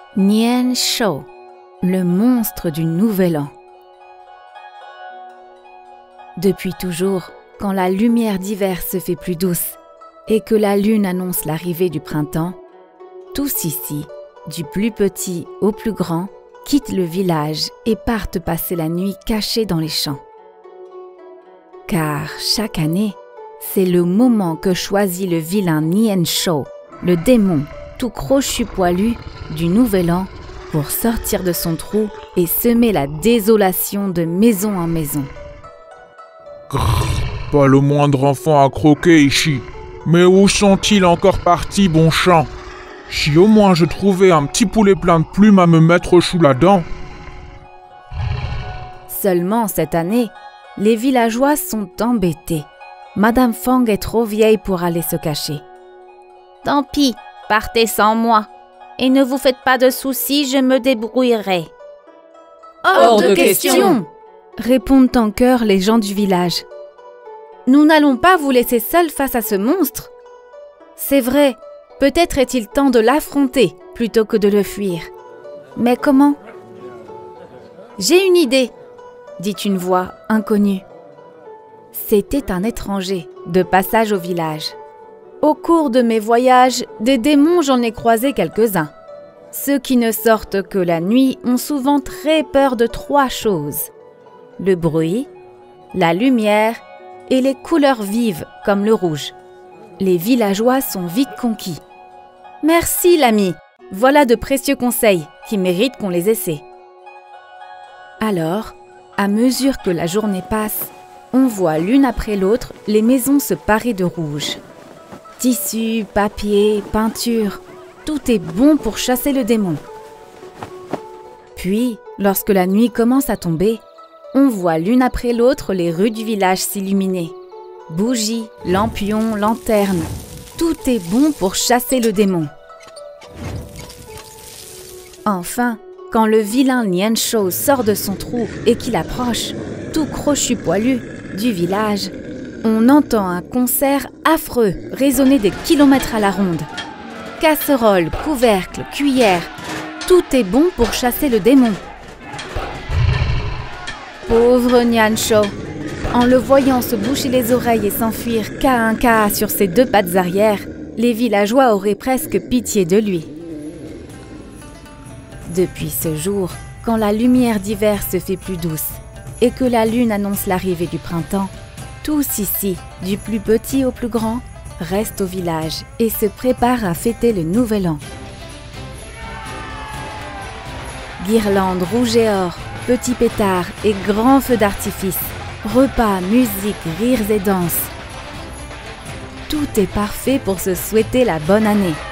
Nian Shou, le monstre du Nouvel An. Depuis toujours, quand la lumière d'hiver se fait plus douce et que la lune annonce l'arrivée du printemps, tous ici, du plus petit au plus grand, quittent le village et partent passer la nuit cachés dans les champs. Car chaque année, c'est le moment que choisit le vilain Nian Shou, le démon tout crochu poilu du Nouvel An, pour sortir de son trou et semer la désolation de maison en maison. Grrr, pas le moindre enfant à croquer ici. Mais où sont-ils encore partis, bon chant? Si au moins je trouvais un petit poulet plein de plumes à me mettre sous la dent. Seulement cette année, les villageois sont embêtés. Madame Fang est trop vieille pour aller se cacher. Tant pis, partez sans moi. Et ne vous faites pas de soucis, je me débrouillerai. Hors de question, répondent en chœur les gens du village. Nous n'allons pas vous laisser seuls face à ce monstre. C'est vrai, peut-être est-il temps de l'affronter plutôt que de le fuir. Mais comment? J'ai une idée, dit une voix inconnue. C'était un étranger de passage au village. Au cours de mes voyages, des démons j'en ai croisé quelques-uns. Ceux qui ne sortent que la nuit ont souvent très peur de 3 choses. Le bruit, la lumière et les couleurs vives comme le rouge. Les villageois sont vite conquis. Merci l'ami, voilà de précieux conseils qui méritent qu'on les essaie. Alors, à mesure que la journée passe, on voit l'une après l'autre les maisons se parer de rouge. Tissus, papier, peinture, tout est bon pour chasser le démon. Puis, lorsque la nuit commence à tomber, on voit l'une après l'autre les rues du village s'illuminer. Bougies, lampions, lanternes, tout est bon pour chasser le démon. Enfin, quand le vilain Nian Shou sort de son trou et qu'il approche, tout crochu poilu, du village, on entend un concert affreux résonner des kilomètres à la ronde. Casseroles, couvercles, cuillères, tout est bon pour chasser le démon. Pauvre Nian Shou, en le voyant se boucher les oreilles et s'enfuir cas un cas sur ses 2 pattes arrière, les villageois auraient presque pitié de lui. Depuis ce jour, quand la lumière d'hiver se fait plus douce et que la lune annonce l'arrivée du printemps, tous ici, du plus petit au plus grand, restent au village et se préparent à fêter le Nouvel An. Guirlandes rouges et or, petits pétards et grands feux d'artifice, repas, musique, rires et danses. Tout est parfait pour se souhaiter la bonne année.